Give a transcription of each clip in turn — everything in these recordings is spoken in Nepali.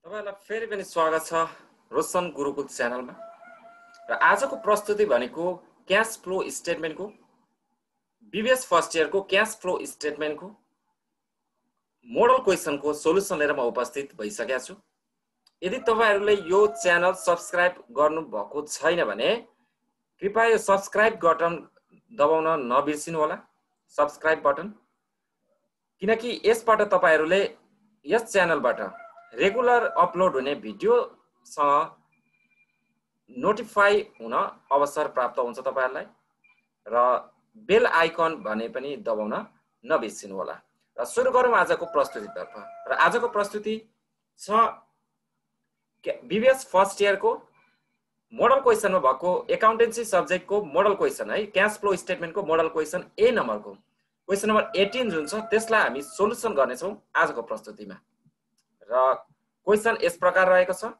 तपाईहरुलाई फेरि पनि स्वागत छ रोशन गुरुकुल च्यानलमा। र आजको प्रस्तुति भनेको क्याश फ्लो स्टेटमेन्टको बीबीएस फर्स्ट इयरको क्याश फ्लो स्टेटमेन्टको मोडल क्वेशनको सोलुसन लिएर म उपस्थित भइसकेको छु। यदि तपाईहरुले यो च्यानल सब्स्क्राइब गर्नु भएको छैन भने कृपया यो सब्स्क्राइब बटन दबाउन नबिर्सिनु होला, सब्स्क्राइब बटन, किनकि यसबाट तपाईहरुले यस च्यानलबाट रेगुलर अपलोड हुने भिडियोसँग नोटिफाई हुन अवसर प्राप्त हुन्छ तपाईहरुलाई। र बेल आइकन भने पनि दबाउन नबिर्सिनु होला। र सुरु गरौँ आजको प्रस्तुतितर्फ। र आजको प्रस्तुति छ बीबीएस फर्स्ट इयरको मोडल क्वेशनमा भएको एकाउन्टेन्सी सब्जेक्टको मोडल क्वेशन है, क्याश फ्लो स्टेटमेन्टको मोडल क्वेशन ए नम्बरको क्वेशन नम्बर 18 जुन छ त्यसलाई हामी सोलुसन गर्नेछौँ आजको प्रस्तुतिमा। र क्वेशन यस प्रकार रहेको छ।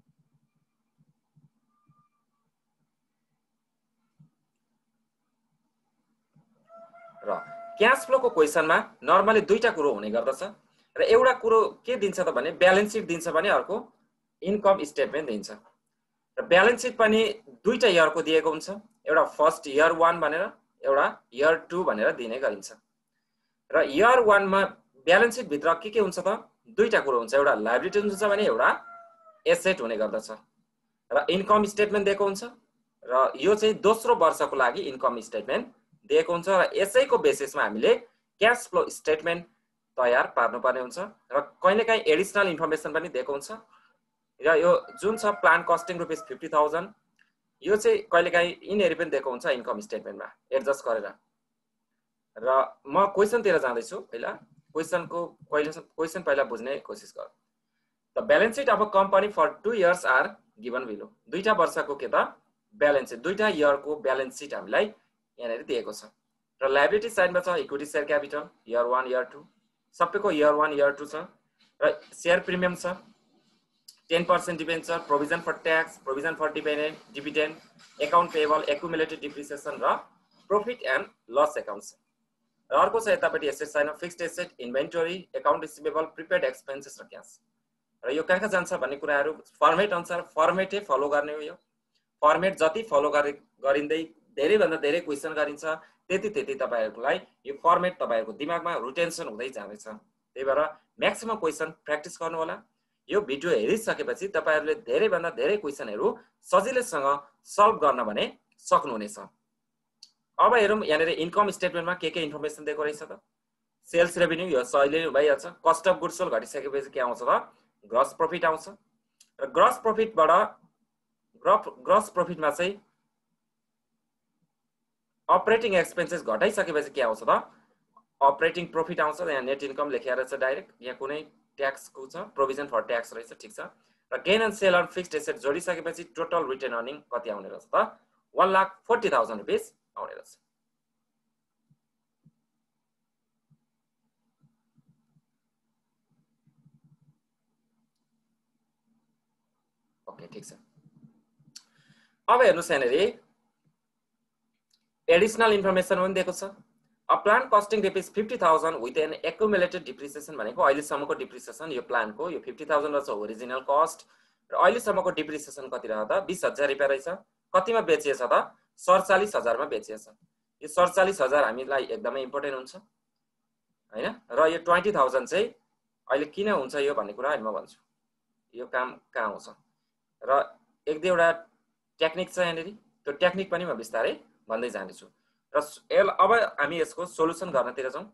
र क्याश फ्लोको क्वेशनमा नर्मली दुईटा कुरो हुने गर्दछ। र एउटा कुरो के दिन्छ त भने ब्यालेन्स सिट दिन्छ भने अर्को इन्कम स्टेटमेन्ट दिन्छ। र ब्यालेन्स सिट पनि दुईटा इयरको दिएको हुन्छ, एउटा फर्स्ट इयर 1 भनेर एउटा इयर 2 भनेर दिने गरिन्छ। र इयर 1 मा ब्यालेन्स सिट भित्र के हुन्छ त दुईटा कुरो हुन्छ, एउटा लायबिलिटी हुन्छ भने एउटा एसेट हुने गर्दछ। र इन्कम स्टेटमेन्ट दिएको हुन्छ र यो चाहिँ दोस्रो वर्षको लागि इन्कम स्टेटमेन्ट दिएको हुन्छ। र यसैको बेसिसमा हामीले क्याश फ्लो स्टेटमेन्ट तयार पार्नुपर्ने हुन्छ। र कहिलेकाहीँ एडिसनल इन्फर्मेसन पनि दिएको हुन्छ। र यो जुन छ प्लान कस्टिङ रुपीस 50,000 यो चाहिँ कहिलेकाहीँ यिनीहरु पनि दिएको हुन्छ इन्कम स्टेटमेन्टमा एडजस्ट गरेर। र म क्वेशनतिर जाँदैछु। पहिला क्वेशन पहिला बुझ्ने कोसिस गर। The balance sheet of a company for 2 years are given below. दुईटा वर्षको के त ब्यालेन्स सिट, दुईटा इयरको ब्यालेन्स सिट हामीलाई यहाँनेर दिएको छ। र लायबिलिटी साइडमा छ equity share capital year 1 year 2 सबैको इयर 1 इयर 2 छ। र शेयर प्रिमियम छ, 10% debenture, provision for tax, provision for dividend, account payable, accumulated depreciation र प्रॉफिट एन्ड लस अकाउन्ट्स। र अर्को छ यतापट्टि एसेट साइडमा fixed asset, inventory, account receivable, prepaid expenses र क्याश। र यो कहाँ जान्छ भन्ने कुराहरु फर्मेट अनुसार फर्मेटै फलो गर्ने हो। यो फर्मेट जति फलो गरिँदै धेरै भन्दा धेरै क्वेशन गरिन्छ त्यति तपाईहरुलाई यो फर्मेट तपाईहरुको दिमागमा रिटेन्सन हुँदै जानेछ। त्यही भएर म्याक्सिमम क्वेशन प्र्याक्टिस गर्नु होला। यो भिडियो हेरिसकेपछि तपाईहरुले धेरै भन्दा धेरै क्वेशनहरु सजिलैसँग सल्भ गर्न भने सक्नुहुनेछ। अब हेरौँ यहाँनेर इन्कम स्टेटमेन्टमा के इन्फर्मेसन दिएको रहेछ त। सेल्स रेभेन्यू यो सहिले भइहाल्छ। कस्ट अफ गुड्स सोल्ड घटिसकेपछि के आउँछ त ग्रस प्रॉफिट आउँछ। र ग्रस प्रॉफिटमा चाहिँ अपरेटिङ एक्सपेन्सेस घटाइसकेपछि के आउँछ त अपरेटिङ प्रॉफिट आउँछ। यहाँ नेट इन्कम लेखेर छ डाइरेक्ट, यहाँ कुनै ट्याक्सको छ, प्रोभिजन फर ट्याक्स रहेछ, ठीक छ। र gain and sale on fixed asset जोडिसकेपछि टोटल रिटर्न अर्निङ कति आउने रहेछ त 1,40,000 रुपैयाँ आउने रहेछ। ओके, ठीक छ। अब हेर्नुस् यहाँनेर एडिसनल इन्फर्मेसन पनि दिएको छ। A plan costing rupees 50,000 with an accumulated depreciation भनेको अहिलेसम्मको डिप्रिसिएसन यो प्लानको यो 50,000 रहेछ ओरिजिनल कस्ट। र अहिलेसम्मको डिप्रिसिएसन कति रह्यो त 20,000 रुपैयाँ रहेछ। कतिमा बेचिएछ त 47,000 मा बेचिएछ। यो 47,000 हामीलाई एकदमै इम्पोर्टेन्ट हुन्छ हैन। र यो 20,000 चाहिँ अहिले किन हुन्छ यो भन्ने कुरा म भन्छु। यो काम कहाँ आउँछ र एक दुईवटा टेक्निक छ यहाँनेर, त्यो टेक्निक पनि म बिस्तारै भन्दै जानेछु। र अब हामी यसको सोलुसन गर्नतिर जाउँ।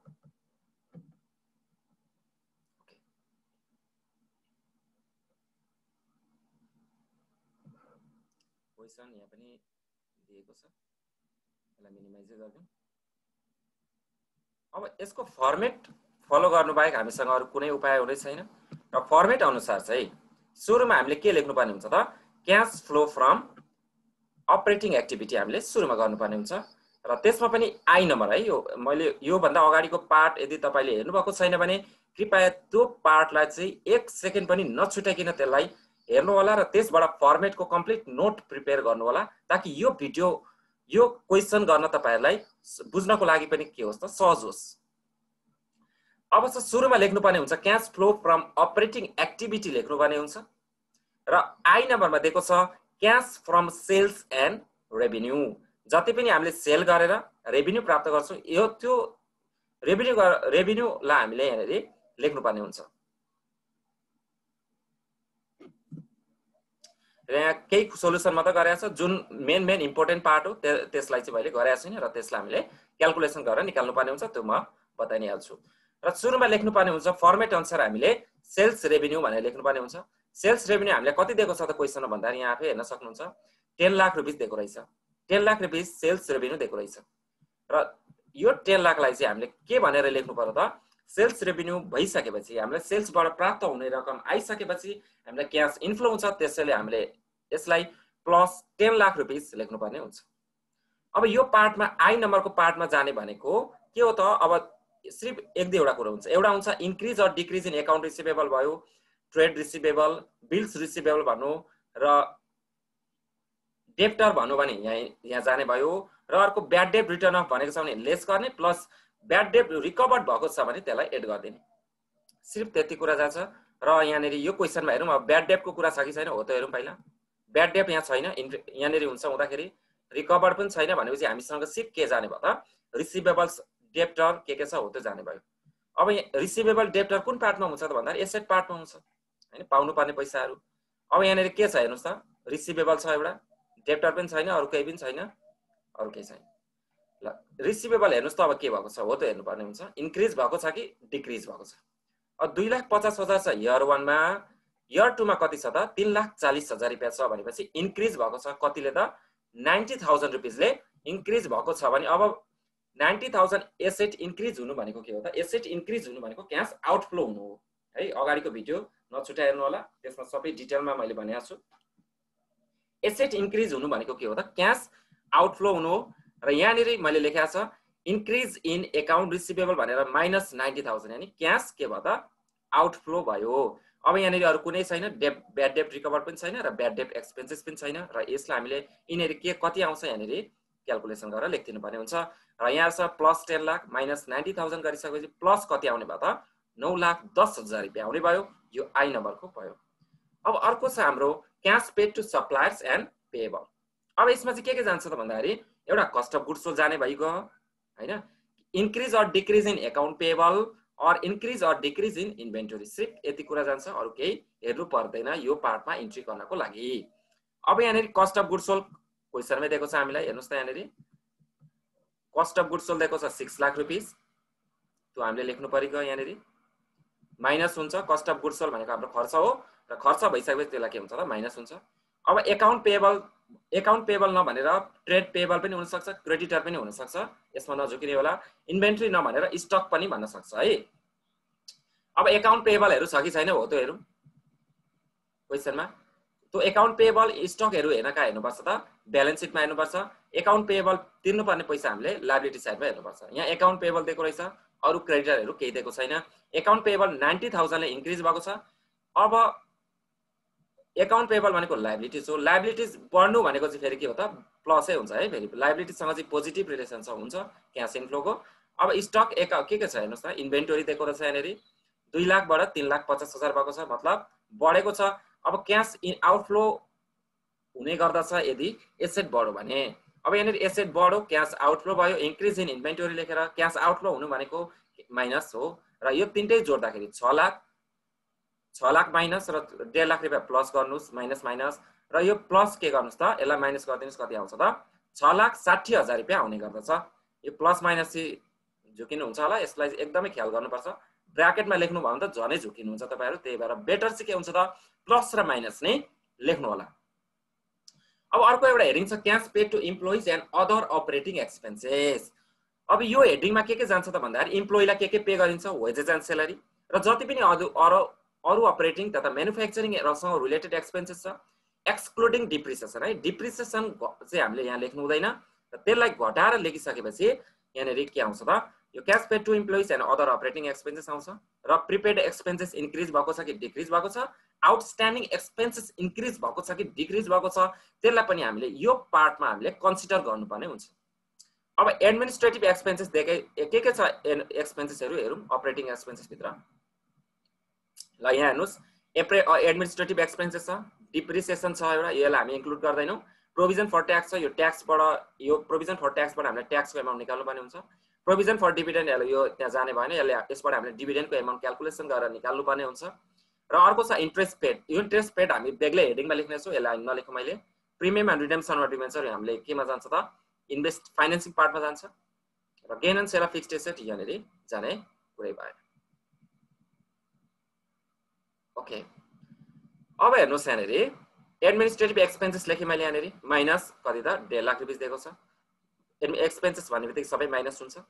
क्वेशन यहाँ पनि दिएको छ, यसलाई मिनिमाइज गर्दियौँ। अब यसको फर्मेट फलो गर्नु बाहेक हामीसँग अरु कुनै उपाय हुँदै छैन। र फर्मेट अनुसार चाहिँ सुरुमा हामीले के लेख्नुपर्ने हुन्छ त cash flow from operating activity हामीले सुरुमा गर्नुपर्ने हुन्छ। र त्यसमा पनि आई नम्बर है। यो मैले यो भन्दा अगाडिको पार्ट यदि तपाईले हेर्नु भएको छैन भने कृपया त्यो पार्टलाई चाहिँ 1 सेकेन्ड पनि नछुटाइकिन त्यसलाई हेर्नु होला र त्यसबाट फर्मेटको कम्प्लिट नोट प्रिपेयर गर्नु होला, ताकि यो भिडियो यो क्वेशन गर्न तपाईहरुलाई बुझ्नको लागि पनि के होस् त सहज होस्। अब चाहिँ सुरुमा लेख्नुपर्ने हुन्छ cash flow from operating activity लेख्नुपर्ने हुन्छ र आई नम्बरमा दिएको छ cash from sales and revenue. जति पनि हामीले सेल गरेर रेभिन्यू प्राप्त गर्छौं यो त्यो रेभिन्यूलाई हामीले यहाँनेरि लेख्नुपर्ने हुन्छ। यहाँ केही सोलुसन मात्र गरेछ जुन मेन इम्पोर्टेन्ट पार्ट हो त्यसलाई चाहिँ मैले गरेको छैन र त्यसलाई हामीले क्याल्कुलेसन गरेर निकाल्नु पर्ने हुन्छ त्यो म बताइ नै हाल्छु। र सुरुमा लेख्नुपर्ने हुन्छ फर्मेट अनुसार हामीले सेल्स रेभिन्यू भनेर लेख्नुपर्ने हुन्छ। सेल्स रेभिन्यू हामीले कति दिएको छ त क्वेशनमा भन्दा यहाँ आफै हेर्न सक्नुहुन्छ 10 लाख रुपैयाँ दिएको रहेछ। 10 लाख रुपैयाँ सेल्स रेभिन्यू दिएको रहेछ र यो 10 लाखलाई चाहिँ हामीले के भनेर लेख्नु पर्यो त सेल्स रेभिन्यू भइसकेपछि हामीले सेल्सबाट प्राप्त हुने रकम आइसकेपछि हामीलाई क्याश इन्फ्लो हुन्छ त्यसैले हामीले यसलाई प्लस 10 लाख रुपैयाँ लेख्नुपर्ने हुन्छ। अब यो पार्टमा आई नम्बरको पार्टमा जाने भनेको के हो त अब सिर्फ एक दुईवटा कुरा हुन्छ। एउटा हुन्छ increase or decrease in account receivable भयो, ट्रेड रिसिभेबल, बिल्स रिसिभेबल भन्नु र डेप्टर भन्नु भने यहाँ जाने भयो र अर्को ब्याड डेट रिटर्न अफ भनेको छ भने लेस गर्ने प्लस ब्याड डेट रिकभर्ड भएको छ भने त्यसलाई एड गरिदिने। सिर्फ त्यति कुरा जान्छ र यहाँनेरि यो क्वेशनमा हेरौँ अब ब्याड डेटको कुरा छ कि छैन हो त हेरौँ पहिला। ब्याड डेट यहाँ छैन यहाँनेरि हुन्छ हुँदाखेरि रिकभर्ड पनि छैन भनेपछि हामीसँग सिर्फ के जाने भयो त रिसिभेबल्स डेप्टर के छ हो त्यो जाने भयो। अब रिसिभेबल डेप्टर कुन पार्टमा हुन्छ त भन्दा एसेट पार्टमा हुन्छ हैन पाउनु पर्ने पैसाहरू। अब यहाँनेरि के छ हेर्नुस् त रिसिभेबल छ एउटा डेप्टर पनि छैन अरु केही पनि छैन अरु केही छैन। ल रिसिभेबल हेर्नुस् त अब के भएको छ हो त हेर्नुपर्ने हुन्छ इन्क्रिज भएको छ कि डिक्रिज भएको छ। अब 2,50,000 छ इयर 1 मा इयर 2 मा कति छ त 3,40,000 रुपैयाँ छ भनेपछि इन्क्रिज भएको छ कतिले त 90,000 रुपैयाँले इन्क्रिज भएको छ भने अब 90,000 एसेट इन्क्रिज हुनु भनेको के हो त एसेट इन्क्रिज हुनु भनेको क्याश आउटफ्लो हुनु हो है। अगाडिको भिडियो नछुटाइ हेर्नु होला त्यसमा सबै डिटेलमा मैले भनेको छु। एसेट इन्क्रिज हुनु भनेको के हो त क्याश आउटफ्लो हुनु हो र यहाँनेरि मैले लेखेको छ इन्क्रिज इन अकाउन्ट रिसिभेबल भनेर माइनस 90,000 यानी क्याश के भयो त आउटफ्लो भयो। अब यहाँनेरि अरु कुनै छैन ब्याड डेट रिकभर पनि छैन र ब्याड डेट एक्सपेन्सेस पनि छैन र यसलाई हामीले यिनीहरु के कति आउँछ यहाँनेरि क्याल्कुलेसन गरेर लेखिदिनु पर्ने हुन्छ र यहाँ छ प्लस 10 लाख माइनस 90,000 गरिसकेपछि प्लस कति आउने भयो त 9,10,000 रुपैयाँ आउने भयो। यो आई नम्बरको भयो। अब अर्को छ हाम्रो cash paid to suppliers and payable. अब यसमा चाहिँ के जान्छ त भन्दाखेरि एउटा कस्ट अफ गुड्स सोल्ड जाने भइगयो हैन increase or decrease in account payable और increase or decrease in inventory सिर्फ यति कुरा जान्छ अरु केही हेर्नु पर्दैन यो पार्टमा इन्ट्री गर्नको लागि। अब यहाँनेरि कस्ट अफ गुड्स सोल्ड क्वेशनमै दिएको छ हामीलाई हेर्नुस् त यहाँनेरि कस्ट अफ गुड्स सोल्ड दिएको छ 6 लाख रुपैयाँ त्यो हामीले लेख्नु परेको यहाँनेरि माइनस हुन्छ कस्ट अफ गुड्स सोल्ड भनेको हाम्रो खर्च हो र खर्च भइसकेपछि त्यसलाई के हुन्छ त माइनस हुन्छ। अब अकाउन्ट पेएबल नभनेर ट्रेड पेएबल पनि हुन सक्छ क्रेडिटर पनि हुन सक्छ यसमा नझुकिने होला इन्भेन्टरी नभनेर स्टक पनि भन्न सक्छ है। अब अकाउन्ट पेएबलहरु छ कि छैन हो त हेरौँ क्वेशनमा त्यो अकाउन्ट पेएबल स्टकहरु हेर्न कहाँ हेर्नुपर्छ त ब्यालेन्स सिटमा हेर्नुपर्छ। अकाउन्ट पेएबल तिर्नुपर्ने पैसा हामीले लायबिलिटी साइडमा हेर्नुपर्छ। यहाँ अकाउन्ट पेएबल दिएको रहेछ अरु क्रेडिटरहरु केही दिएको छैन। अकाउन्ट पेएबल 90,000 ले इन्क्रिज भएको छ। अब अकाउन्ट पेएबल भनेको लायबिलिटीज हो लायबिलिटीज बढ्नु भनेको चाहिँ फेरि के हो त प्लसै हुन्छ है फेरि लायबिलिटीसँग चाहिँ पोजिटिभ रिलेसन छ हुन्छ क्याश इन्फ्लोको। अब स्टक के छ हेर्नुस् त इन्भेन्टरी दिएको रहेछ यहाँनेरि 2 लाखबाट 3,50,000 भएको छ मतलब बढेको छ। अब क्याश आउटफ्लो हुने गर्दछ यदि एसेट बढ्यो भने। अब यहाँनेरि एसेट बढ्यो क्याश आउटफ्लो भयो इन्क्रिज इन इन्भेन्टरी लेखेर क्याश आउटफ्लो हुनु भनेको माइनस हो र यो तीनटै जोड्दाखेरि 6 लाख माइनस र 1.5 लाख रुपैयाँ प्लस गर्नुस् माइनस माइनस र यो प्लस के गर्नुस् त यसलाई माइनस गर्दिनुस् कति आउँछ त 6,60,000 रुपैयाँ आउने गर्दछ। यो प्लस माइनस चाहिँ झुकिनु हुन्छ होला यसलाई एकदमै ख्याल गर्नुपर्छ ब्र्याकेटमा लेख्नु भयो भने त झनै झुकिनु हुन्छ तपाईहरु त्यही भएर बेटर चाहिँ के हुन्छ त प्लस र माइनस नै लेख्नु होला। अब अर्को एउटा हेडिङ छ cash paid to employees and other operating expenses. अब यो हेडिङमा के जान्छ त भन्दाखेरि एम्प्लोइलाई के पे गरिन्छ वेजेस एन्ड स्यालेरी र जति पनि अरु अपरेटिङ तथा म्यानुफ्याक्चरिङ सँग रिलेटेड एक्सपेन्सेस छ एक्सक्लुडिङ डिप्रिसिएसन है डिप्रिसिएसन चाहिँ हामीले यहाँ लेख्नु हुँदैन र त्यसलाई घटाएर लेखिसकेपछि यहाँनेरि के आउँछ त यो cash paid to employees and other operating expenses आउँछ र प्रिपेड एक्सपेन्सेस इन्क्रिज भएको छ कि डिक्रिज भएको छ आउटस्ट्यान्डिङ एक्सपेन्सेस इन्क्रिज भएको छ कि डिक्रिज भएको छ त्यसलाई पनि हामीले यो पार्टमा हामीले कन्सिडर गर्नुपर्ने हुन्छ। अब एडमिनिस्ट्रेटिभ एक्सपेन्सेस के छ एक्सपेन्सेसहरु हेरौं अपरेटिङ एक्सपेन्सेस भित्र ल यहाँ हेर्नुस् एडमिनिस्ट्रेटिभ एक्सपेन्सेस छ डिप्रिसिएसन छ एउटा यसलाई हामी इन्क्लुड गर्दैनौं प्रोभिजन फर ट्याक्स छ यो ट्याक्सबाट यो प्रोभिजन फर ट्याक्सबाट हामीले ट्याक्सको एमाउन्ट निकाल्नु पर्ने हुन्छ प्रोभिजन फर डिभिडेन्ड यो त्यहाँ जाने भएन यसबाट हामीले डिभिडेन्डको एमाउन्ट क्याल्कुलेसन गरेर निकाल्नु पर्ने हुन्छ र अर्को छ इन्ट्रेस्ट पेड यो इन्ट्रेस्ट पेड हामी बेग्लै हेडिङमा लेख्ने छौं यसलाई नलेखौं मैले premium and redemption of debenture हामीले केमा जान्छ त इन्भेस्ट फाइनान्सिङ पार्टमा जान्छ र gain and sale of fixed asset यहाँनेरि जाने कुरै भएन ओके अब हेर्नुस् यहाँनेरि एडमिनिस्ट्रेटिभ एक्सपेन्सेस लेखेँ मैले यहाँनेरि माइनस कति त 1.5 लाख रुपैयाँ दिएको छ एक्सपेन्सेस भन्ने बित्तिकै सबै माइनस हुन्छ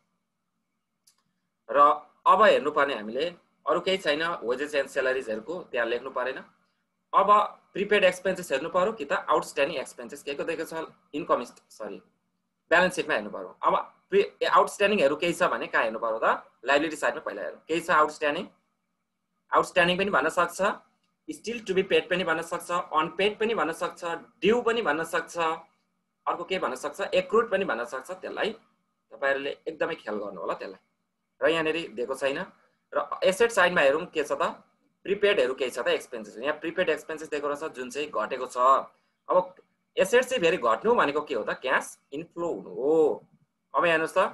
र अब हेर्नु पर्ने हामीले अरु केही छैन वेजेस एन्ड स्यालेरिजहरुको त्यहाँ लेख्नु परेन अब प्रिपेड एक्सपेन्सेस हेर्नु पर्यो कि त आउटस्ट्यान्डिङ एक्सपेन्सेस केको दिएको छ इन्कम ब्यालेन्स सिटमा हेर्नु पर्यो अब आउटस्ट्यान्डिङहरु केही छ भने कहाँ हेर्नु पर्यो त लायबिलिटी साइडमा पहिला हेरौं केही छ आउटस्ट्यान्डिङ पनि भन्न सक्छ स्टिल टु बी पेड पनि भन्न सक्छ अनपेड पनि भन्न सक्छ ड्यू पनि भन्न सक्छ अर्को के भन्न सक्छ एक्रुड पनि भन्न सक्छ त्यसलाई तपाईहरुले एकदमै ख्याल गर्नु होला त्यसलाई र यहाँनेरि दिएको छैन र एसेट साइडमा हेरौं के छ त प्रिपेडहरु के छ त एक्सपेन्सेस यहाँ प्रिपेड एक्सपेन्सेस दिएको रहेछ जुन चाहिँ घटेको छ अब एसेट चाहिँ फेरि घट्नु भनेको के हो त क्याश इनफ्लो हुनु हो अब हेर्नुस् त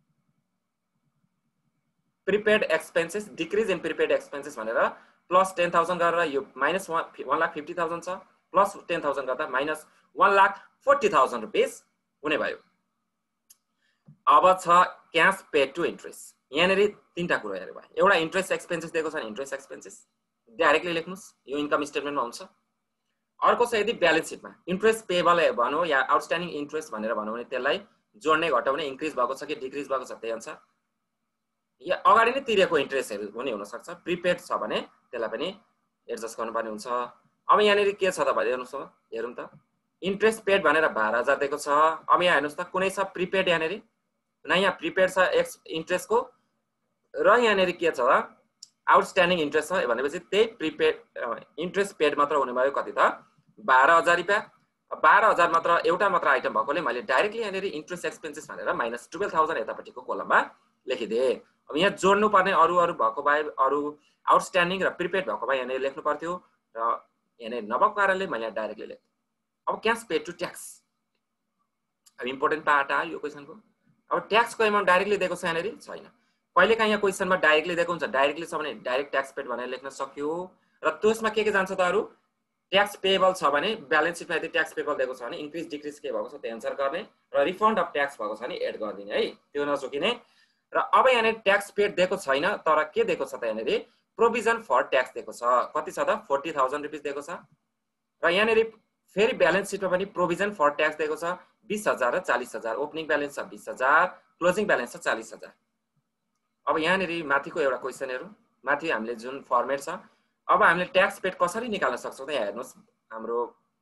prepaid expenses decrease in prepaid expenses भनेर प्लस 10,000 गरेर यो माइनस 1,50,000 छ प्लस 10,000 गर्दा माइनस 1,40,000 रुपैयाँ हुने भयो अब छ क्याश पेड टु इन्ट्रेस्ट यहाँनेरि तीनटा कुरा हेर्नु भयो एउटा इन्ट्रेस्ट एक्सपेन्सेस दिएको छ नि इन्ट्रेस्ट एक्सपेन्सेस डाइरेक्टली लेख्नुस् यो इन्कम स्टेटमेन्टमा हुन्छ अर्को छ यदि ब्यालेन्स सिटमा इन्ट्रेस्ट पेएबल भनौं या आउटस्ट्यान्डिङ इन्ट्रेस्ट भनेर भनौं भने त्यसलाई जोड्ने घटाउने इन्क्रिज भएको छ कि डिक्रिज भएको छ त्यही अनुसार या अगाडि नै तिरेको इन्ट्रेस्टहरु पनि हुन सक्छ प्रिपेड छ भने त्यसलाई पनि एडजस्ट गर्नुपर्ने हुन्छ अब यहाँनेरि के छ त भने हेर्नुस् त हेरौं त इन्ट्रेस्ट पेड भनेर 12,000 दिएको छ अब यहाँ हेर्नुस् त कुनै छ प्रिपेड यहाँनेरि न यहाँ प्रिपेड छ इन्ट्रेस्टको र यहाँनेरि के छ त आउटस्ट्यान्डिङ इन्ट्रेस्ट छ भनेपछि त्यही प्रिपेड इन्ट्रेस्ट पेड मात्र हुने भयो कति त 12,000 रुपैयाँ 12,000 मात्र एउटा मात्र आइटम भएकोले मैले डाइरेक्टली यहाँनेरि इन्ट्रेस्ट एक्सपेन्सेस भनेर माइनस 12,000 यतापट्टिको कोलममा लेखिदिए अब यहाँ जोड्नु पर्ने अरु भएको भए अरु आउटस्ट्यान्डिङ र प्रिपेड भएको भए यहाँनेरि लेख्नु पर्थ्यो र यहाँनेरि नभएको कारणले मैले डाइरेक्टली लेखेँ अब क्याश पेड टु ट्याक्स अब इम्पोर्टेन्ट पार्ट आयो यो क्वेशनको अब ट्याक्सको एमाउन्ट डाइरेक्टली दिएको छ यहाँनेरि छैन कहिलेकाहीँ यहाँ क्वेशनमा डाइरेक्टली दिएको हुन्छ डाइरेक्टली छ भने डाइरेक्ट ट्याक्स पेड भनेर लेख्न सक्यो र त्यसमा के जान्छ त अरु ट्याक्स पेएबल छ भने ब्यालेन्स सिटमा यदि ट्याक्स पेएबल दिएको छ भने इन्क्रिज डिक्रिज के भएको छ त्यही अनुसार गर्ने र रिफन्ड अफ ट्याक्स भएको छ भने एड गर्दिने है त्यो नचुकिने र अब यहाँ ट्याक्स पेड दिएको छैन तर के दिएको छ त यहाँ प्रोभिजन फर ट्याक्स दिएको छ कति छ त 40,000 रुपैयाँ दिएको छ र यहाँ फेरि ब्यालेन्स सिटमा पनि प्रोभिजन फर ट्याक्स दिएको छ 20,000 र 40,000 ओपनिङ ब्यालेन्स छ 20,000 क्लोजिङ ब्यालेन्स छ 40,000 अब यहाँ माथिको एउटा क्वेशन हेरौं माथि हामीले जुन फर्मेट छ अब हामीले ट्याक्स पेड कसरी निकाल्न सक्छौं त यहाँ हेर्नुस् हाम्रो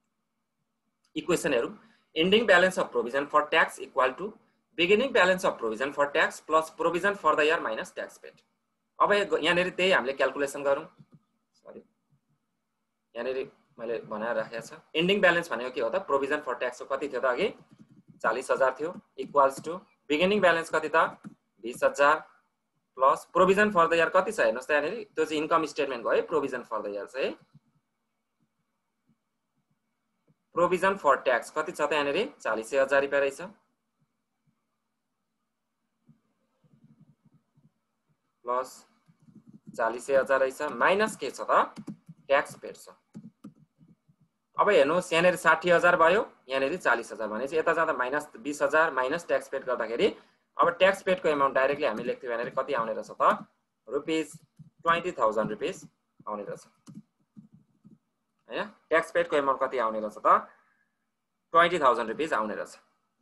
इक्वेसन हेरौं ending balance of provision for tax equal to beginning balance of provision for tax plus provision for the year minus tax paid अब यहाँ त्यही हामीले क्याल्कुलेसन गरौं सरी यहाँ मैले बनाएर राखेको छ एन्डिङ ब्यालेन्स भनेको के हो त प्रोभिजन फर ट्याक्स कति थियो त अघि 40,000 थियो इक्वल्स टु बिगिनिङ ब्यालेन्स कति त 20,000 plus provision for the year कति छ हेर्नुस् त यहाँ त्यो चाहिँ इन्कम स्टेटमेन्ट भयो प्रोभिजन फर द इयर चाहिँ प्रोभिजन फर ट्याक्स कति छ त यहाँ 40,000 रुपैयाँ रहेछ प्लस 40,000 रहेछ माइनस के छ त ट्याक्स पेड छ अब हेर्नुस् यहाँ 60,000 भयो यहाँ 40,000 भनेपछि यता जाँदा माइनस 20,000 माइनस ट्याक्स पेड गर्दाखेरि अब ट्याक्स पेडको एमाउन्ट डाइरेक्टली हामी लेख्थ्यौ यहाँ कति आउने रहेछ त रुपीस 20,000 रुपीस आउने रहेछ हैन ट्याक्स पेडको एमाउन्ट कति आउने रहेछ त 20,000 रुपीस आउने रहेछ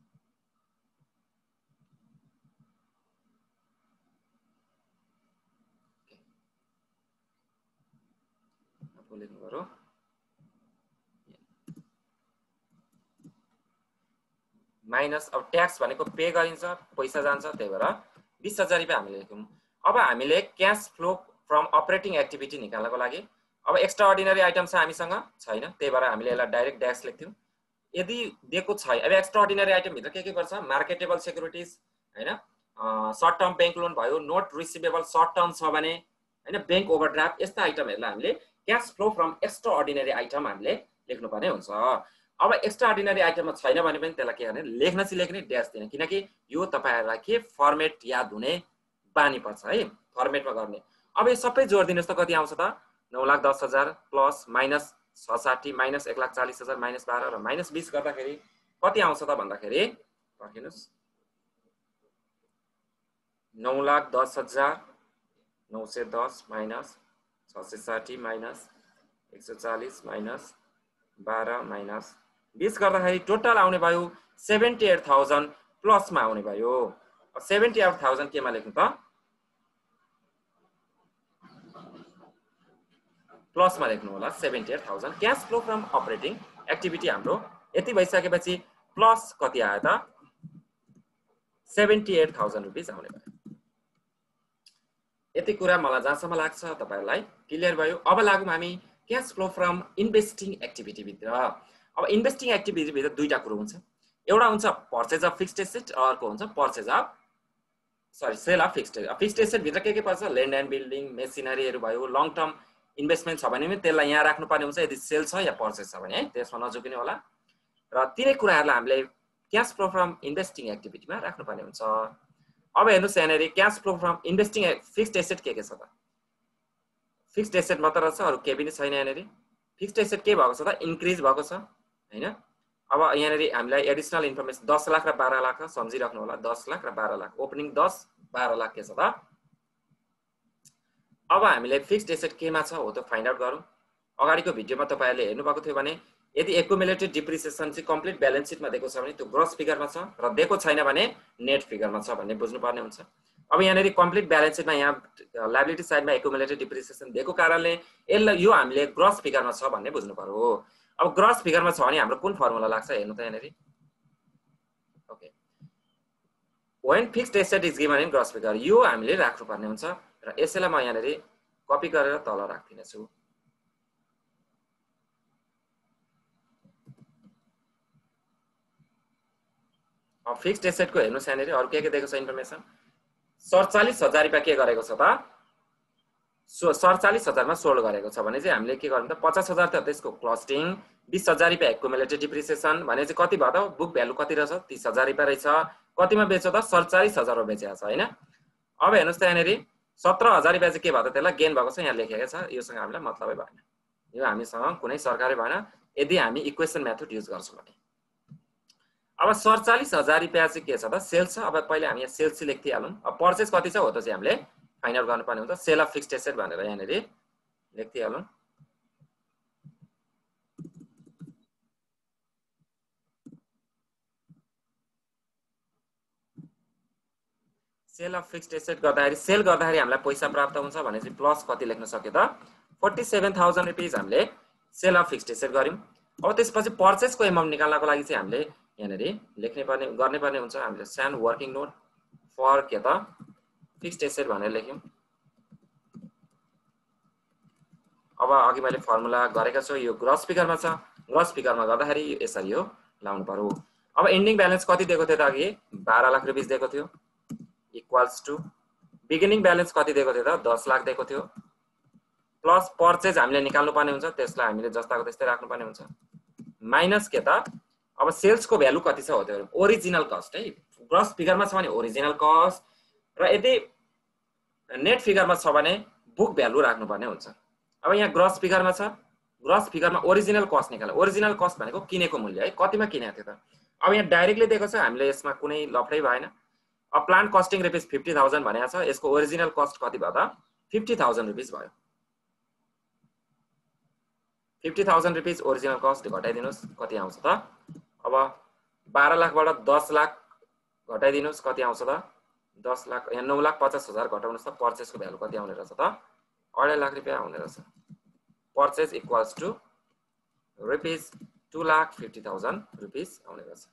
लेख्नु पर्यो माइनस अब ट्याक्स भनेको पे गरिन्छ पैसा जान्छ त्यही भएर 20,000 रुपैयाँ हामीले लेख्यौं अब हामीले cash flow from operating activity निकाल्नको लागि अब एक्स्ट्रा अर्डिनरी आइटम छ हामीसँग छैन त्यही भएर हामीले यसलाई डाइरेक्ट ड्याश लेख्थ्यौं यदि दिएको छ अब एक्स्ट्राअर्डिनरी आइटम भित्र के पर्छ मार्केटेबल सेक्युरिटिज हैन सर्ट टर्म बैंक लोन भयो नोट रिसिभेबल सर्ट टर्म छ भने हैन बैंक ओभरड्राफ्ट यस्ता आइटमहरुलाई हामीले cash flow from extraordinary item हामीले लेख्नुपर्ने हुन्छ अब एक्स्ट्राअर्डिनरी आइटममा छैन भने पनि त्यसलाई के गर्ने लेख्न चाहिँ लेख्ने ड्यास दिने किनकि यो तपाईहरुलाई के फर्मेट याद हुने बानी पर्छ है फर्मेटमा गर्ने अब यो सबै जोड दिनुस् त कति आउँछ त 9,10,000 प्लस माइनस 660 माइनस 1,40,000 माइनस 12 र माइनस 20 गर्दाखेरि कति आउँछ त भन्दाखेरि पर्खिनुस् 9,10,000 910 माइनस 660 माइनस 140 माइनस 12 माइनस 20 गर्दाखेरि टोटल आउने भयो 78,000 प्लस मा आउने भयो 78,000 केमा लेख्नु त प्लस मा लेख्नु होला 78,000 cash flow from operating activity हाम्रो यति भइसकेपछि प्लस कति आयो त 78,000 रुपैयाँ आउने भयो यति कुरा मलाई जहाँसम्म लाग्छ तपाईहरुलाई क्लियर भयो अब लागौं हामी cash flow from investing activity भित्र अब इन्भेस्टिङ एक्टिभिटी भित्र दुईटा कुरा हुन्छ एउटा हुन्छ पर्चेज अफ फिक्स्ड एसेट अर्को हुन्छ purchase of sale of fixed asset भित्र के पर्छ ल्यान्ड एन्ड बिल्डिङ मेसिनरीहरु भयो लङ टर्म इन्भेस्टमेन्ट छ भने पनि त्यसलाई यहाँ राख्नु पर्ने हुन्छ यदि सेल छ या पर्चेज छ भने है त्यसमा नझुकिने होला र तिनै कुराहरुलाई हामीले क्याश फ्लो फ्रम इन्भेस्टिङ एक्टिभिटीमा राख्नु पर्ने हुन्छ अब हेर्नुस् यहाँनेरि cash flow from investing fixed asset के छ त फिक्स्ड एसेट मात्र छ अरु केही पनि छैन यहाँनेरि फिक्स्ड एसेट के भएको छ त इन्क्रिज भएको छ हैन अब यहाँनेरि हामीलाई एडिशनल इन्फर्मेसन 10 लाख र 12 लाख सम्झिराख्नु होला 10 लाख र 12 लाख ओपनिङ 10 12 लाख के छ त अब हामीले फिक्स्ड एसेट केमा छ हो त फाइन्ड आउट गरौँ अगाडिको भिडियोमा तपाईहरुले हेर्नु भएको थियो भने यदि एक्युमुलेटेड डिप्रिसिएसन चाहिँ कम्प्लिट ब्यालेन्स शीटमा दिएको छ भने त्यो ग्रोस फिगरमा छ र दिएको छैन भने नेट फिगरमा छ भन्ने बुझ्नु पर्ने हुन्छ अब यहाँनेरि कम्प्लिट ब्यालेन्स शीटमा यहाँ लायबिलिटी साइडमा एक्युमुलेटेड डिप्रिसिएसन दिएको कारणले यो हामीले ग्रोस फिगरमा छ भन्ने बुझ्नु पर्यो अब ग्रोस फिगरमा छ भने हाम्रो कुन फर्मुला लाग्छ हेर्नु त यहाँनेरि okay when fixed asset is given in gross figure यो हामीले राख्नु पर्ने हुन्छ र यसैलाई म यहाँनेरि कपी गरेर तल राख्दिने छु अब फिक्स्ड एसेट को हेर्नुस् यहाँनेरि अरु के दिएको छ इन्फर्मेसन 47,000 रुपैयाँ के गरेको छ त 47,000 मा सोल्ड गरेको छ भने चाहिँ हामीले के गर्नु त 50,000 त त्यसको कस्टिङ 20,000 रुपैयाँ एक्युमुलेटेड डिप्रिसिएसन भने चाहिँ कति भयो त बुक भ्यालु कति रहेछ 30,000 रुपैयाँ रहेछ कतिमा बेच्यो त 47,000 मा बेचेको छ हैन अब हेर्नुस् त यहाँनेरि 17,000 रुपैयाँ चाहिँ के भयो त त्यसलाई गेन भएको छ यहाँ लेखेको छ योसँग हामीलाई मतलबै भएन यो हामीसँग कुनै सरकारी भएन यदि हामी इक्वेसन मेथड युज गर्छौं भने अब 47,000 रुपैयाँ चाहिँ के छ त सेल छ अब पहिले हामी यहाँ सेल्स चाहिँ लेख्दिहालौं अब पर्चेज कति छ हो त चाहिँ हामीले फाइन्ड आउट गर्नुपर्ने हुन्छ सेल अफ फिक्स्ड एसेट भनेर यहाँनेरि लेख्दिहालौं सेल अफ फिक्स्ड एसेट गर्दाखेरि सेल गर्दाखेरि हामीलाई पैसा प्राप्त हुन्छ भने चाहिँ प्लस कति लेख्न सक्यो त 47,000 रुपैयाँ हामीले सेल अफ फिक्स्ड एसेट गर्यौं अब त्यसपछि पर्चेजको एमाउन्ट निकाल्नको लागि चाहिँ हामीले यहाँनेरि गर्ने पर्ने हुन्छ हामीले सानो वर्किङ नोट फर के त फिक्स्ड एसेट भनेर लेख्यौं अब अघि मैले फर्मुला गरेका छु यो ग्रोस फिगरमा छ ग्रोस फिगरमा गर्दाखेरि यसरी यो लाउनु पर्यो अब एन्डिङ ब्यालेन्स कति दिएको थियो त अघि 12 लाख रुपैयाँ दिएको थियो इक्वल्स टु बिगिनिङ ब्यालेन्स कति दिएको थियो त 10 लाख दिएको थियो प्लस पर्चेज हामीले निकाल्नु पर्ने हुन्छ त्यसलाई हामीले जस्ताको त्यस्तै राख्नु पर्ने हुन्छ माइनस के त अब सेल्स को भ्यालु कति छ हो त्यो ओरिजिनल कस्ट है ग्रोस फिगरमा छ भने ओरिजिनल कस्ट र यदि नेट फिगरमा छ भने बुक भ्यालु राख्नु पर्ने हुन्छ अब यहाँ ग्रोस फिगरमा छ ग्रोस फिगरमा ओरिजिनल कस्ट निकाल्नु ओरिजिनल कस्ट भनेको किनेको मूल्य है कतिमा किनेको थियो त अब यहाँ डाइरेक्टली दिएको छ हामीले यसमा कुनै लफडै भएन अब प्लान्ट कस्टिङ रुपीस 50,000 भनेको छ यसको ओरिजिनल कस्ट कति भयो त 50,000 रुपीस भयो 50,000 रुपीस ओरिजिनल कस्ट घटाइदिनुस् कति आउँछ त अब 12 लाखबाट 10 लाख घटाइदिनुस् कति आउँछ त 10 लाख यहाँ 9,50,000 घटाउनुस् त पर्चेजको भ्यालु कति आउने रहेछ त 2.5 लाख रुपैयाँ आउने रहेछ purchase equals to rupees 2,50,000 rupees आउने रहेछ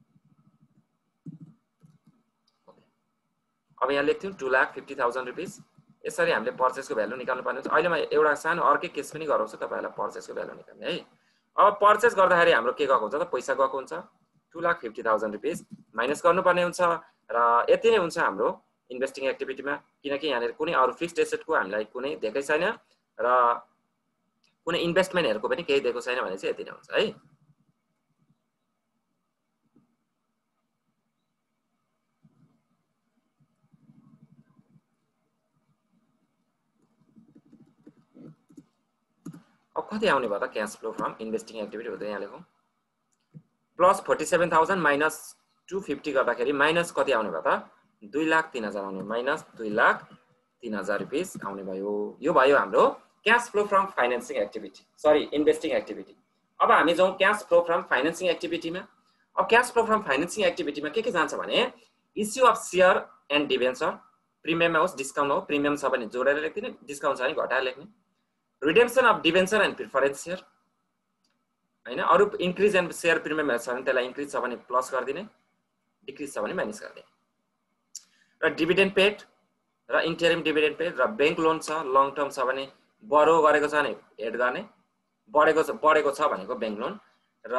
अब यहाँ लेख्थ्यौं 2,50,000 रुपीस यसरी हामीले पर्चेजको भ्यालु निकाल्नु पर्ने हुन्छ अहिले म एउटा सानो अर्कै केस पनि गराउँछु तपाईहरुलाई पर्चेजको भ्यालु निकाल्ने है अब पर्चेस गर्दाखेरि हाम्रो के गएको हुन्छ त पैसा गएको हुन्छ 2,50,000 रुपैयाँ माइनस गर्नुपर्ने हुन्छ र यति नै हुन्छ हाम्रो इन्भेस्टिङ एक्टिभिटीमा किनकि यहाँनिर कुनै अरु फिक्स्ड एसेटको हामीलाई कुनै दिएकै छैन र कुनै इन्भेस्टमेन्टहरुको पनि केही दिएको छैन भने चाहिँ यति नै हुन्छ है। अब कति आउने भयो त cash flow from investing activity हुँदै यहाँ लेखौं प्लस 47,000 माइनस 250 गर्दाखेरि माइनस कति आउने भयो त 2,03,000 आउने माइनस 2,03,000 रुपैयाँ आउने भयो। यो भयो हाम्रो cash flow from financing activity sorry investing activity. अब हामी जाउँ क्याश फ्लो फ्रम फाइनान्सिङ एक्टिभिटीमा। अब क्याश फ्लो फ्रम फाइनान्सिङ एक्टिभिटीमा के जान्छ भने issue of share and debenture प्रिमियममा होस् डिस्काउन्ट हो प्रिमियम छ भने जोडेर लेख्दिने डिस्काउन्ट छ भने घटाएर लेख्ने redemption of debenture and preference share हैन अरु इन्क्रिज एन्ड शेयर प्रिमियम छ भने त्यसलाई इन्क्रिज छ भने प्लस गर्दिने डिक्रिज छ भने माइनस गर्दिने र डिभिडेन्ड पेड र इन्टरिम डिभिडेन्ड पेड र बैंक लोन छ लङ टर्म छ भने बरो गरेको छ भने एड गर्ने बढेको छ भनेको बैंक लोन र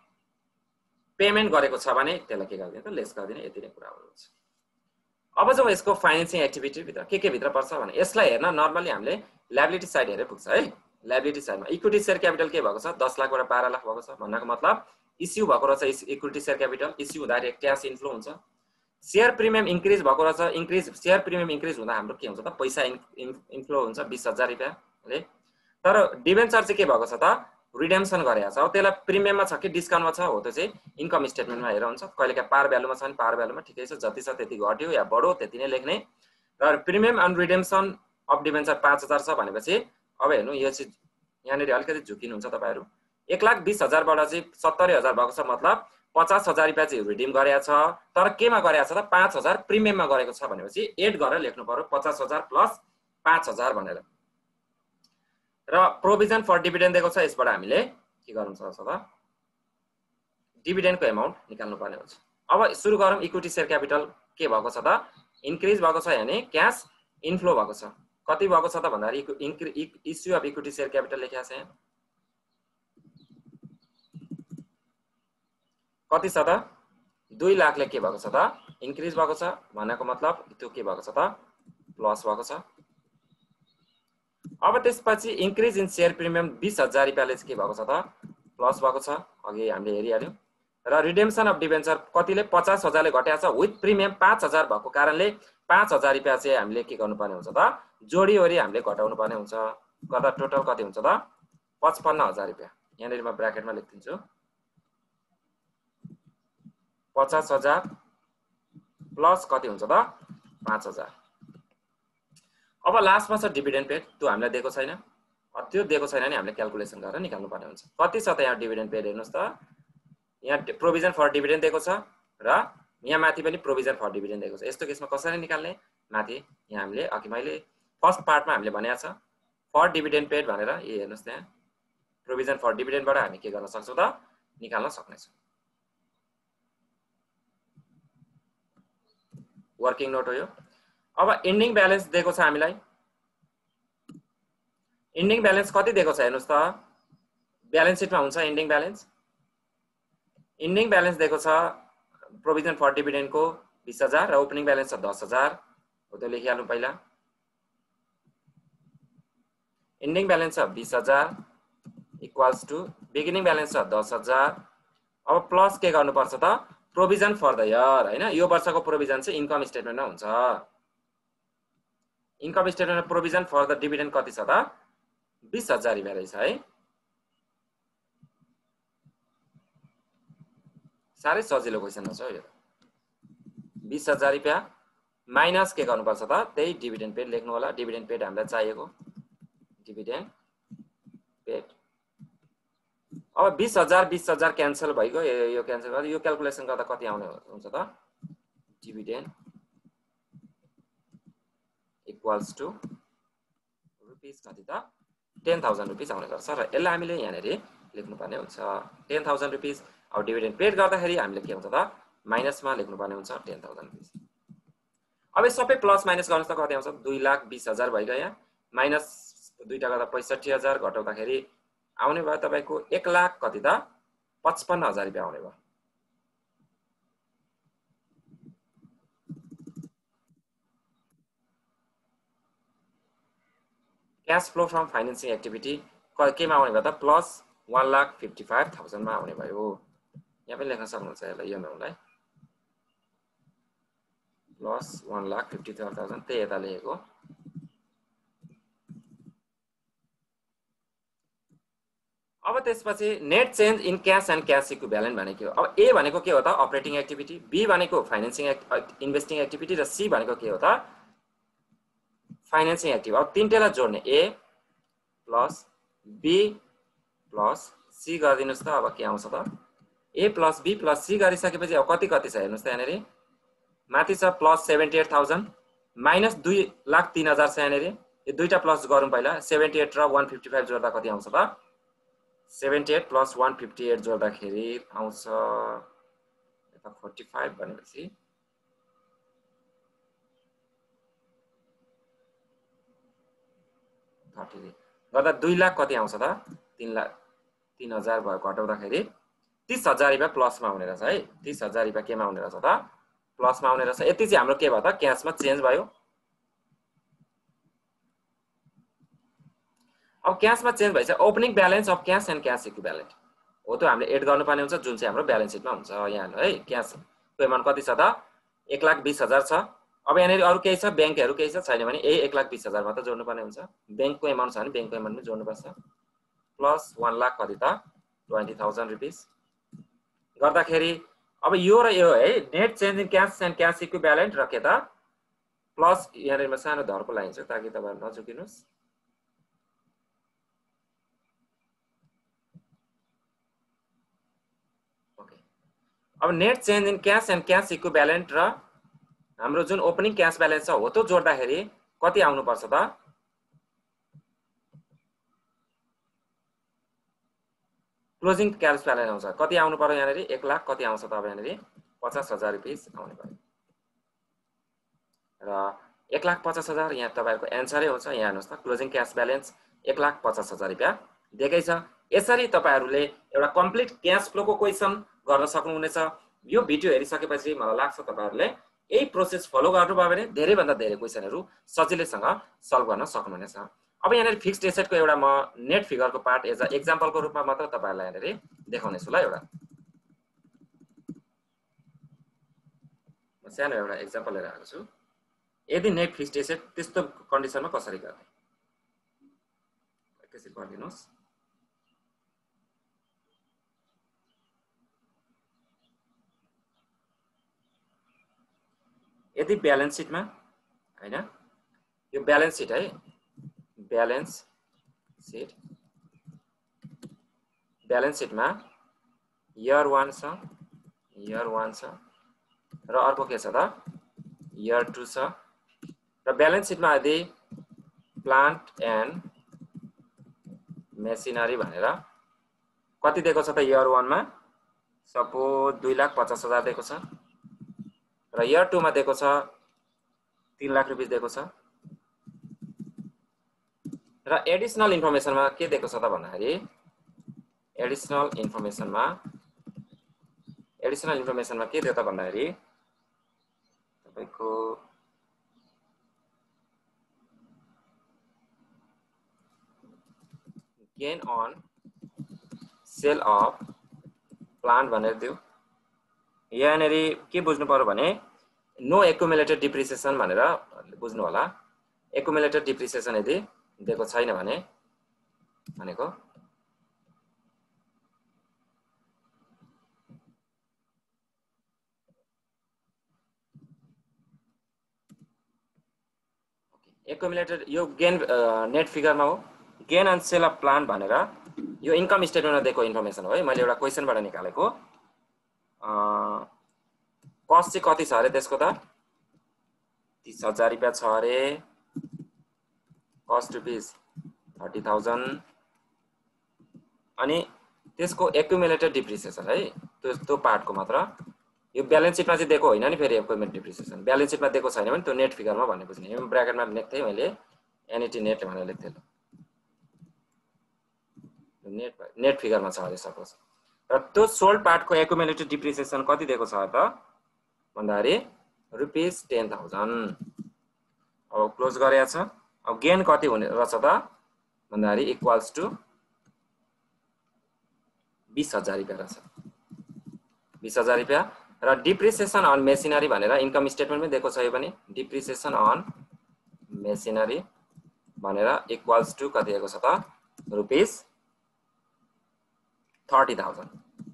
पेमेन्ट गरेको छ भने त्यसलाई के गर्दिने त लेस गर्दिने यति नै कुरा हुन्छ। अब जब यसको फाइनान्सिङ एक्टिभिटी भित्र के भित्र पर्छ भने यसलाई हेर्न नर्मली हामीले लायबिलिटी साइड हेरे पुग्छ है। लायबिलिटी साइडमा इक्विटी शेयर क्यापिटल के भएको छ 10 लाख बाट 12 लाख भएको छ भन्नको मतलब इस्यु भएको रहेछ इक्विटी शेयर क्यापिटल इस्यु हुँदाखेरि क्याश इन्फ्लो हुन्छ। शेयर प्रिमियम इन्क्रिज भएको रहेछ शेयर प्रिमियम इन्क्रिज हुँदा हाम्रो के हुन्छ त पैसा इन्फ्लो हुन्छ 20,000 रुपैयाँले तर डिबेन्चर चाहिँ के भएको छ त रिडेम्पसन गरेको छ त्यसलाई प्रिमियममा छ कि डिस्काउन्टमा छ हो त्यो चाहिँ इन्कम स्टेटमेन्टमा हेरेर हुन्छ कहिलेकाहीँ पार भ्यालुमा छ भने पार भ्यालुमा ठिकै छ जति छ त्यति घट्यो या बढ्यो त्यति नै लेख्ने र premium and redemption of debenture 5,000 छ भनेपछि अब हेर्नु यो चाहिँ यहाँनिर अलिकति झुकिनुहुन्छ तपाईहरु 1,20,000 बाट चाहिँ 70,000 भएको छ मतलब 50,000 रुपैयाँ चाहिँ रिडीम गरेको छ तर केमा गरेको छ त 5,000 प्रिमियममा गरेको छ भनेपछि एड गरेर लेख्नु पर्यो 50,000 प्लस 5,000 भनेर र प्रोभिजन फर डिभिडेन्ड दिएको छ यसबाट हामीले के गर्नु सक्छ त डिभिडेन्डको अमाउन्ट निकाल्नु पर्ने हुन्छ। अब सुरु गरौँ इक्विटी शेयर क्यापिटल के भएको छ त इन्क्रिज भएको छ यानी क्याश इन्फ्लो भएको छ कति भएको छ त भन्दाखेरि issue of equity share capital लेखेको छ यहाँ कति छ त 2 लाखले के भएको छ त इन्क्रिज भएको छ भनेको मतलब त्यो के भएको छ त प्लस भएको छ। अब त्यसपछि इन्क्रिज इन शेयर प्रिमियम 20,000 रुपैयाँले के भएको छ त प्लस भएको छ अघि हामीले हेरिहाल्यौ र रिडेम्पसन अफ डिबेन्चर कतिले 50,000 ले घटाएको छ विथ प्रिमियम 5,000 भएको कारणले 5,000 रुपैयाँ चाहिँ हामीले के गर्नुपर्ने हुन्छ त जोडीओरी हामीले घटाउनु पर्ने हुन्छ गर्दा टोटल कति हुन्छ त 55,000 रुपैयाँ यहाँनिर म ब्र्याकेटमा लेख्दिन्छु 50,000 प्लस कति हुन्छ त 5,000। अब लास्टमा छ डिभिडेन्ड पेड त्यो हामीलाई दिएको छैन त्यो दिएको छैन भने हामीले क्याल्कुलेसन गरेर निकाल्नु पर्ने हुन्छ कति छ त यहाँ डिभिडेन्ड पेड हेर्नुस् त यहाँ प्रोभिजन फर डिभिडेन्ड दिएको छ र यहाँ माथि पनि प्रोभिजन फर डिभिडेन्ड दिएको छ यस्तो केसमा कसरी निकाल्ने माथि यहाँ हामीले अघि मैले फर्स्ट पार्टमा हामीले भनेको छ फर डिभिडेन्ड पेड भनेर यो हेर्नुस् त्यहाँ प्रोभिजन फर डिभिडेन्डबाट हामी के गर्न सक्छौं त निकाल्न सक्नेछौं। वर्किङ नोट हो यो। अब एन्डिङ ब्यालेन्स दिएको छ हामीलाई एन्डिङ ब्यालेन्स कति दिएको छ हेर्नुस् त ब्यालेन्स सिटमा हुन्छ एन्डिङ ब्यालेन्स दिएको छ प्रोभिजन फर डिभिडेन्डको 20,000 र ओपनिङ ब्यालेन्स छ 10,000 हो त्यो लेखिहाल्नु पहिला एन्डिङ ब्यालेन्स छ 20,000 इक्वल्स टु बिगिनिङ ब्यालेन्स छ 10,000 अब प्लस के गर्नुपर्छ त प्रोभिजन फर द इयर हैन यो वर्षको प्रोभिजन चाहिँ इन्कम स्टेटमेन्टमा हुन्छ इन्कम स्टेटमेन्टमा प्रोभिजन फर द डिभिडेन्ड कति छ त 20,000 रुपैयाँ रहेछ है सारै सजिलो क्वेशन छ यो 20,000 रुपैयाँ माइनस के गर्नुपर्छ त त्यही डिभिडेन्ड पेड लेख्नु होला डिभिडेन्ड पेड हामीलाई चाहिएको डिभिडेन्ड पेड अब 20,000 क्यान्सल भइगयो यो क्यान्सल गर्दा यो क्याल्कुलेसन गर्दा कति आउने हुन्छ त डिभिडेन्ड इक्वल्स टु रुपीस कति त 10,000 रुपीस आउने गर्छ र यसलाई हामीले यहाँनेरि लेख्नु पर्ने हुन्छ 10,000 रुपीस अब डिभिडेन्ड पेड गर्दाखेरि हामीले के हुन्छ त माइनसमा लेख्नु पर्ने हुन्छ 10,000 रुपीस। अब यो सबै प्लस माइनस गर्नुस् त कति आउँछ 2,20,000 भइगयो यहाँ माइनस 2 टा गर्दा 65,000 घटाउँदाखेरि आउने भयो तपाईको 1 लाख कति त 55,000 रुपैयाँ आउने भयो। Cash flow from financing activity केमा आउने भयो त प्लस 1,55,000 मा आउने भयो। यहाँ पनि लेख्न सक्नुहुन्छ यसलाई यो अमाउन्टलाई प्लस 1,55,000 त्यही यता लेखेको। अब त्यसपछि net change in cash and cash equivalent भनेको अब ए भनेको के हो त अपरेटिङ एक्टिभिटी, बी भनेको फाइनेन्सिङ इन्भेस्टिङ एक्टिभिटी र सी भनेको के हो त फाइनेन्सिङ एक्टिभिटी। अब तीनटैलाई जोड्ने A plus B plus C गरिदिनुस् त। अब के आउँछ त A plus B plus C गरिसकेपछि अब कति कति छ हेर्नुस् त यहाँनेरि माथि छ प्लस 78,000 माइनस 2,03,000 छ यहाँनेरि। यो दुईटा प्लस गरौँ पहिला 78 र 155 जोड्दा कति आउँछ त 78 प्लस 158 जोड्दाखेरि आउँछ यता 45 भनेपछि गर्दा 2 लाख कति आउँछ त 3,00,000 भयो घटाउँदाखेरि 30,000 रुपैयाँ प्लसमा आउने रहेछ है। 30,000 रुपैयाँ केमा आउने रहेछ त प्लसमा आउने रहेछ। यति चाहिँ हाम्रो के भयो त क्याशमा चेन्ज भयो। अब क्याशमा चेन्ज भएछ opening balance of cash and cash equivalent हो त हामीले एड गर्नुपर्ने हुन्छ जुन चाहिँ हाम्रो ब्यालेन्स सिटमा हुन्छ। यहाँ है क्याशको एमाउन्ट कति छ त 1,20,000 छ। अब यहाँनिर अरू केही छ ब्याङ्कहरू केही छ छैन भने यही 1,20,000 मात्र जोड्नुपर्ने हुन्छ। ब्याङ्कको एमाउन्ट छ भने ब्याङ्कको एमाउन्ट पनि जोड्नुपर्छ प्लस 1 लाख कति त 20,000 रुपिस गर्दाखेरि अब यो र यो है net change in cash and cash equivalent र के त प्लस यहाँनिर म सानो धर्को लाइन्छु ताकि तपाईहरु नझुकिनुस्। ओके अब net change in cash and cash equivalent र हाम्रो जुन ओपनिङ क्याश ब्यालेन्स छ हो त्यो जोड्दाखेरि कति आउनु पर्छ त क्लोजिङ क्याश ब्यालेन्स आउँछ कति आउनु पर्यो यहाँनेरि 1 लाख कति आउँछ त अब यहाँनेरि 50,000 रुपैयाँ आउने भयो र 1,50,000 यहाँ तपाईहरुको एन्सरै हुन्छ। यहाँ हेर्नुस् त क्लोजिङ क्याश ब्यालेन्स 1,50,000 रुपैयाँ देकै छ। यसरी तपाईहरुले एउटा कम्प्लिट क्याश फ्लोको क्वेशन गर्न सक्नुहुनेछ। यो भिडियो हेरिसकेपछि मलाई लाग्छ तपाईहरुले यही प्रोसेस फलो गर्नुभयो भने धेरै भन्दा धेरै क्वेशनहरु सजिलैसँग सल्भ गर्न सक्नुहुनेछ। अब यहाँनेरि फिक्स्ड एसेटको एउटा म नेट फिगरको पार्ट एज अ एक्जाम्पलको रूपमा मात्र तपाईहरुलाई यहाँनेरि देखाउने छु ल। एउटा म सानो एउटा एक्जाम्पल लिएर आएको छु। यदि नेट फिक्स्ड एसेट त्यस्तो कन्डिसनमा कसरी गर्ने एकैछिन गरिदिनुस्। यदि ब्यालेन्स सिटमा हैन यो ब्यालेन्स सिट है ब्यालेन्स सिटमा इयर 1 छ र अर्को के छ त इयर 2 छ र ब्यालेन्स सिटमा यदि प्लान्ट एन्ड मेसिनरी भनेर कति दिएको छ त इयर 1 मा सपोज 2,50,000 दिएको छ र इयर 2 मा दिएको छ 3 लाख रुपैयाँ दिएको छ र एडिशनल इन्फर्मेसनमा के दिएको छ त भन्दाखेरि एडिशनल इन्फर्मेसनमा के दियो त भन्दाखेरि तपाईको gain on sale of plant भनेर दियो। यहाँनेरि के बुझ्नु पर्यो भने नो एक्युमुलेटेड डिप्रिसिएसन भनेर बुझ्नु होला। एक्युमुलेटेड डिप्रिसिएसन यदि दिएको छैन भने भनेको एक्युमुलेटेड यो गेन नेट फिगरमा हो gain on sale of plant भनेर यो इन्कम स्टेटमेन्टमा दिएको इन्फर्मेसन हो है। मैले एउटा क्वेशनबाट निकालेको कस्ट चाहिँ कति छ अरे त्यसको त 30,000 रुपैयाँ छ अरे कस्ट रुपीस 30,000 अनि त्यसको एक्युमुलेटेड डिप्रिसिएसन है त्यो पार्टको मात्र यो ब्यालेन्स सिटमा चाहिँ दिएको होइन नि फेरि एक्युमुलेटेड डिप्रिसिएसन ब्यालेन्स सिटमा दिएको छैन भने त्यो नेट फिगरमा भन्ने बुझ्ने। यो ब्र्याकेटमा लेख्थे मैले एनईटी नेट भनेर लेख्थे नेट फिगरमा छ अरे सपोज। र त्यो सोल्ड पार्टको एक्युमुलेटेड डिप्रिसिएसन कति दिएको छ त भन्दाखेरि ₹10,000। अब क्लोज गरेको छ। अब गेन कति हुने रहेछ त भन्दाखेरि इक्वल्स टु 20,000 रुपैयाँ रहेछ। 20,000 रुपैयाँ। र डिप्रिसिएसन अन मेसिनरी भनेर इन्कम स्टेटमेन्टमै दिएको छ। यो पनि डिप्रिसिएसन अन मेसिनरी भनेर इक्वल्स टु कति दिएको छ त ₹30,000।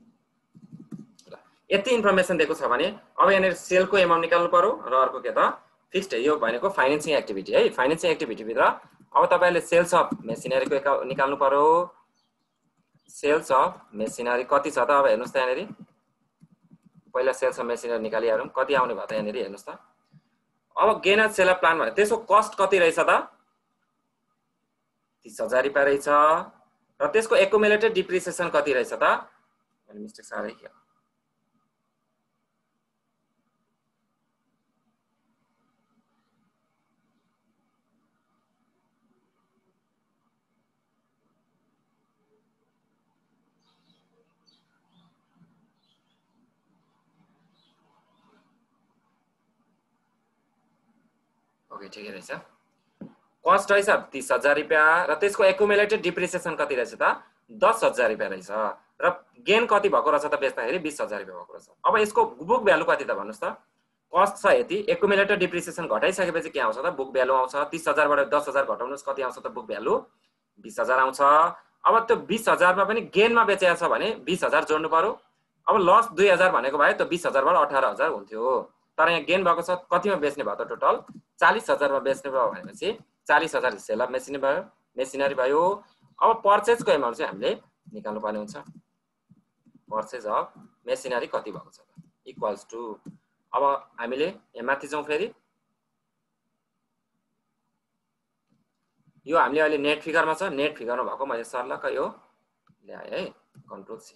यति इन्फर्मेसन दिएको छ भने अब यहाँनिर सेलको एमाउन्ट निकाल्नु पर्यो र अर्को के त फिक्स्ड। यो भनेको फाइनेन्सिङ एक्टिभिटी है। फाइनेन्सिङ एक्टिभिटी भित्र अब तपाईहरुले सेल्स अफ मेसिनरीको निकाल्नु पर्यो। सेल्स अफ मेसिनरी कति छ त अब हेर्नुस् त यहाँनिर पहिला सेल्स अफ मेसिनरी निकालिहालौं। कति आउने भयो त यहाँनिर हेर्नुस् त। अब gain of sale of plan भने त्यसको कस्ट कति रहेछ त 30,000 रुपैयाँ रहेछ। र त्यसको एक्युमुलेटेड डिप्रिसिएसन कति रहेछ त मैले मिस्टेक सारै के ओके ठिकै रहेछ। कस्ट रहेछ 30,000 रुपैयाँ र त्यसको एक्युमुलेटेड डिप्रिसिएसन कति रहेछ त 10,000 रुपैयाँ रहेछ। र गेन कति भएको रहेछ त बेच्दाखेरि 20,000 रुपैयाँ भएको रहेछ। अब यसको बुक भ्यालु कति त भन्नुस् त। कस्ट छ यति, एक्युमुलेटेड डिप्रिसिएसन घटाइसकेपछि के आउँछ त बुक भ्यालु आउँछ। 30,000 बाट 10,000 घटाउनुस् कति आउँछ त बुक भ्यालु 20,000 आउँछ। अब त्यो 20,000 मा पनि गेनमा बेचेको छ भने 20,000 जोड्नु पर्यो। अब लस 2,000 भनेको भए त 20,000 बाट 18,000 हुन्थ्यो। तर यहाँ गेन भएको छ कतिमा बेच्ने भयो त टोटल 40,000 मा बेच्ने भयो भनेपछि 40,000 सेल अफ मेसिनरी भयो। अब पर्चेजको एमाउन्ट चाहिँ हामीले निकाल्नु पर्ने हुन्छ। पर्चेज अफ मेसिनरी कति भएको छ त इक्वल्स टु अब हामीले यहाँ माथि जाउँ फेरि। यो हामीले अहिले नेट फिगरमा छ। नेट फिगरमा भएको मैले सर्लक यो ल्याए है control C.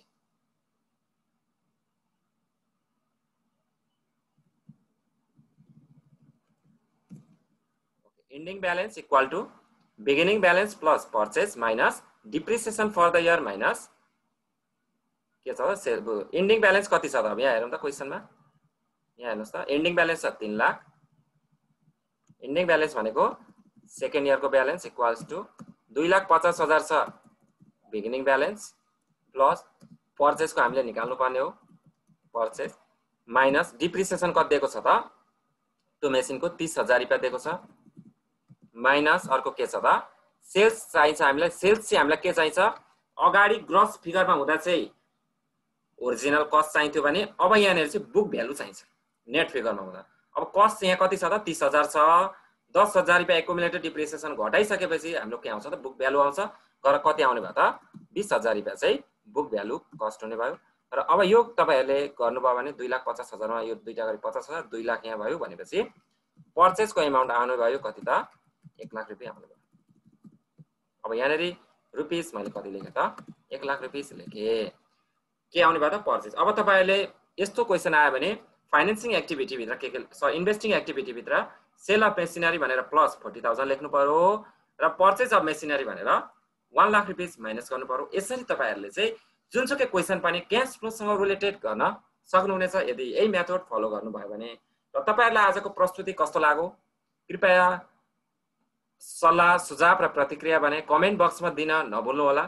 ending balance equal to beginning balance plus purchase minus depreciation for the year minus के छ त ending balance कति छ त अब यहाँ हेरौँ त क्वेशनमा। यहाँ हेर्नुस् त ending balance छ 3 लाख। ending balance भनेको सेकेन्ड इयरको ब्यालेन्स इक्वल्स टु 2,50,000 छ बिगिनिङ ब्यालेन्स प्लस पर्चेजको हामीले निकाल्नु पर्ने हो। पर्चेज माइनस डिप्रिसिएसन कति दिएको छ त त्यो मेसिनको 30,000 रुपैयाँ दिएको छ। माइनस अर्को के छ त सेल्स चाहिन्छ हामीलाई। सेल्स चाहिँ हामीलाई के चाहिन्छ अगाडि ग्रस फिगरमा हुँदा चाहिँ ओरिजिनल कस्ट चाहिन्थ्यो भने अब यहाँनिर चाहिँ बुक भ्यालु चाहिन्छ नेट फिगरमा हुँदा। अब कस्ट यहाँ कति छ त 30,000 छ। 10,000 रुपैयाँ एक्युमुलेटेड डिप्रिसिएसन घटाइसकेपछि हाम्रो के आउँछ त बुक भ्यालु आउँछ। तर कति आउने भयो त 20,000 रुपैयाँ चाहिँ बुक भ्यालु कस्ट हुने भयो। र अब यो तपाईहरुले गर्नुभयो भने 2,50,000 मा यो दुईटा गरी 50,000 2 लाख यहाँ भयो भनेपछि पर्चेजको एमाउन्ट आउने भयो कति त 1 लाख रुपैयाँ आउने भयो। अब यहाँनिर रुपीस मैले कति लेखे त 1 लाख रुपीस लेखे। के आउने भयो त पर्चेज। अब तपाईहरुले यस्तो क्वेशन आयो भने फाइनान्सिङ एक्टिभिटी भित्र के इन्भेस्टिङ एक्टिभिटी भित्र सेल अफ मेसिनरी भनेर प्लस 40,000 लेख्नु पर्यो र पर्चेज अफ मेसिनरी भनेर 1 लाख रुपीस माइनस गर्नु पर्यो। यसरी तपाईहरुले चाहिँ जुनसुकै क्वेशन पनि क्याश फ्लो सँग रिलेटेड गर्न सक्नुहुनेछ यदि यही मेथड फलो गर्नुभयो भने। र तपाईहरुलाई आजको प्रस्तुति कस्तो लाग्यो कृपया सल्लाह सुझाव र प्रतिक्रिया भने कमेन्ट बक्समा दिन नभुल्नु होला।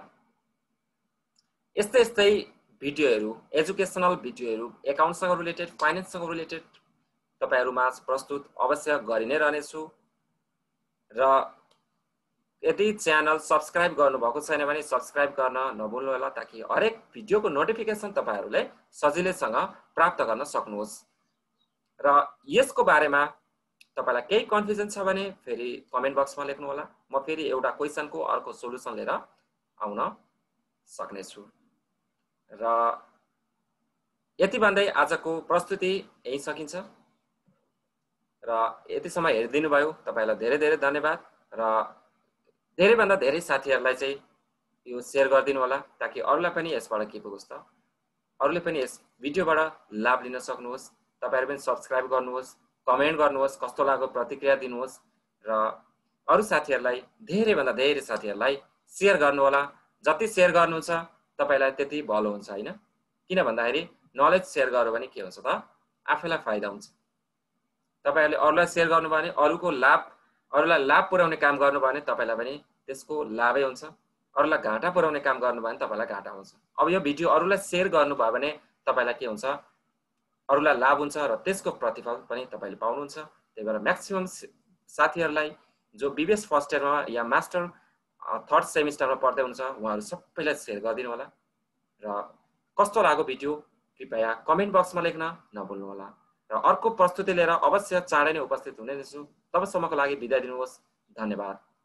यस्तै भिडियोहरु एजुकेशनल भिडियोहरु एकाउन्टसँग रिलेटेड फाइनान्ससँग रिलेटेड तपाईहरुमा प्रस्तुत अवश्य गरि नै रहनेछु। र यदि च्यानल सब्स्क्राइब गर्नुभएको छैन भने सब्स्क्राइब गर्न नभुल्नु होला ताकि हरेक भिडियोको नोटिफिकेसन तपाईहरुले सजिलैसँग प्राप्त गर्न सक्नुहोस्। र यसको बारेमा तपाईलाई केही कन्फ्युजन छ भने फेरि कमेन्ट बक्समा लेख्नु होला। म फेरि एउटा क्वेशनको अर्को सोलुसन लिएर आउन सक्ने छु। र यति भन्दै आजको प्रस्तुति यही सकिन्छ। र यति समय हेरिदिनु भयो तपाईलाई धेरै धेरै धन्यवाद। र धेरै भन्दा धेरै साथीहरुलाई चाहिँ यो शेयर गरिदिनु होला ताकि अरूलाई पनि यसबाट के पुगोस् त अरूले पनि यस भिडियोबाट लाभ लिन सक्नुहोस्। तपाईहरु पनि सब्स्क्राइब गर्नुहोस्, कमेन्ट गर्नुहोस्, कस्तो लाग्यो प्रतिक्रिया दिनुहोस् र अरु साथीहरुलाई धेरै भन्दा धेरै साथीहरुलाई शेयर गर्नु होला जति सेयर गर्नुहुन्छ तपाईलाई त्यति भलो हुन्छ हैन? किन भन्दाखेरि नलेज सेयर गर्यो भने के हुन्छ त? आफैलाई फाइदा हुन्छ। तपाईहरुले अरूलाई सेयर गर्नु भने अरूलाई लाभ पुर्याउने काम गर्नु भने तपाईलाई पनि त्यसको लाभै हुन्छ। अरूलाई घाटा पुर्याउने काम गर्नु भने तपाईलाई घाटा हुन्छ। अब यो भिडियो अरूलाई सेयर गर्नु भयो भने तपाईलाई के हुन्छ? अरूलाई लाभ हुन्छ र त्यसको प्रतिफल पनि तपाईले पाउनुहुन्छ। त्यही भएर म्याक्सिमम साथीहरुलाई जो बीबीएस फर्स्ट इयरमा या मास्टर थर्ड सेमिस्टरमा पढ्दै हुन्छ उहाँहरु सबैलाई सेयर गरिदिनु होला र कस्तो लाग्यो भिडियो कृपया कमेन्ट बक्समा लेख्न नभुल्नु होला र अर्को प्रस्तुति लिएर अवश्य चाँडै नै उपस्थित हुनेछु। तबसम्मको लागि बिदा दिनुहोस्। धन्यवाद।